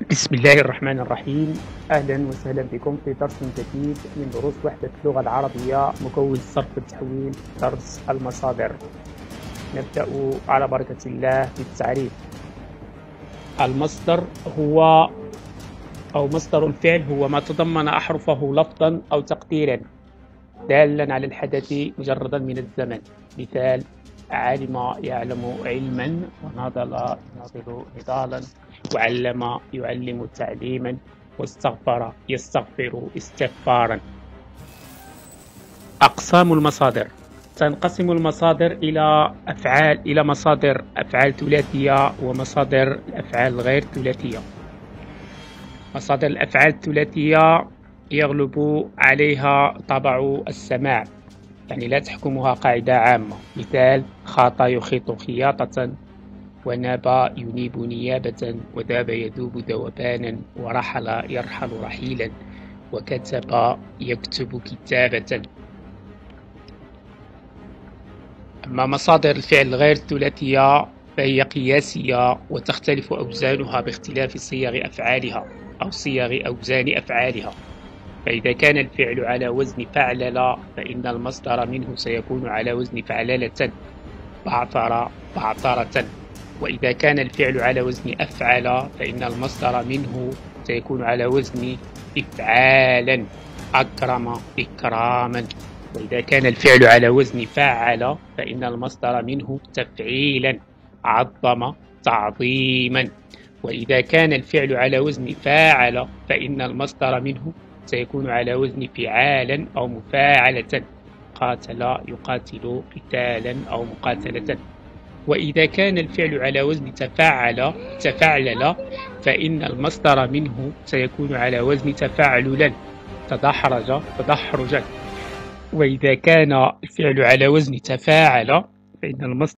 بسم الله الرحمن الرحيم. أهلا وسهلا بكم في درس جديد من دروس وحدة اللغة العربية مكون صرف التحويل، درس المصادر. نبدأ على بركة الله بالتعريف. المصدر هو مصدر الفعل هو ما تضمن أحرفه لفظا أو تقديرا دالا على الحدث مجردا من الزمن. مثال: علم يعلم علما، وناضل يناضل نضالا، وعلم يعلم تعليما، واستغفر يستغفر استغفارا. أقسام المصادر: تنقسم المصادر إلى مصادر أفعال ثلاثية ومصادر الأفعال غير ثلاثية. مصادر الأفعال الثلاثية يغلب عليها طبع السماع، يعني لا تحكمها قاعدة عامة. مثال: خاط يخيط خياطة، وناب ينيب نيابة، وذاب يذوب ذوبانا، ورحل يرحل رحيلا، وكتب يكتب كتابة. أما مصادر الفعل غير الثلاثية فهي قياسية، وتختلف أوزانها باختلاف صيغ أفعالها أو صيغ أوزان أفعالها. فإذا كان الفعل على وزن فعلل فإن المصدر منه سيكون على وزن فعللة، بعثر بعثرة. وإذا كان الفعل على وزن أفعل فإن المصدر منه سيكون على وزن إفعالا، أكرم إكراما. وإذا كان الفعل على وزن فعل فإن المصدر منه تفعيلا، عظم تعظيما. وإذا كان الفعل على وزن فاعل فإن المصدر منه سيكون على وزن فعالا أو مفاعلة، قاتل يقاتل قتالا أو مقاتلة. وإذا كان الفعل على وزن تفعلل فإن المصدر منه سيكون على وزن تفعللا، تدحرج تدحرجا. وإذا كان الفعل على وزن تفاعل فإن المصدر